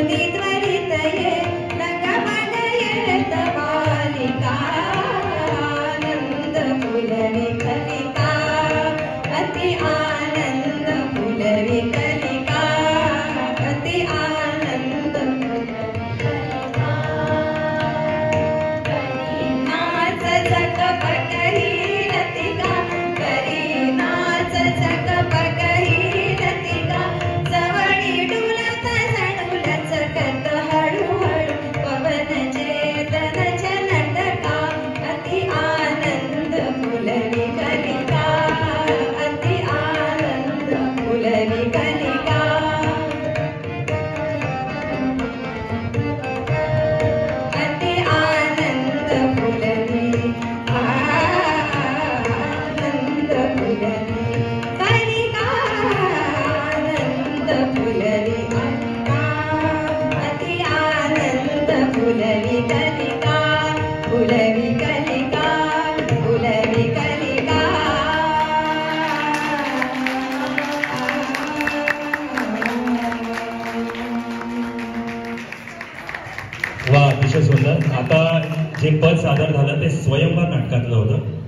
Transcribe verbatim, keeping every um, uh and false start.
सुनी त्वरित ये रंगमन येत बालिका आनंद फुलवी कलिका अति आनंद फुलवी कलिका अति आनंद नाच झकपक ही रतिका करी नाच झकपक ही रतिका जवळी डुलत जणू लचकत हळूहळू पवन चेतन झलटका अति आनंद फुलवी कलिका अति आनंद फुलवी कलिका अति आनंद फुलवी आनंद फुलवी कलिका आनंद फुलवी अति आनंद फुलवी कलिका फुलवी कलिका फुलवी कलिका वा अतिशय सुंदर. आता जे पद सादर झालं ते स्वयंवर नाटकातलं होतं.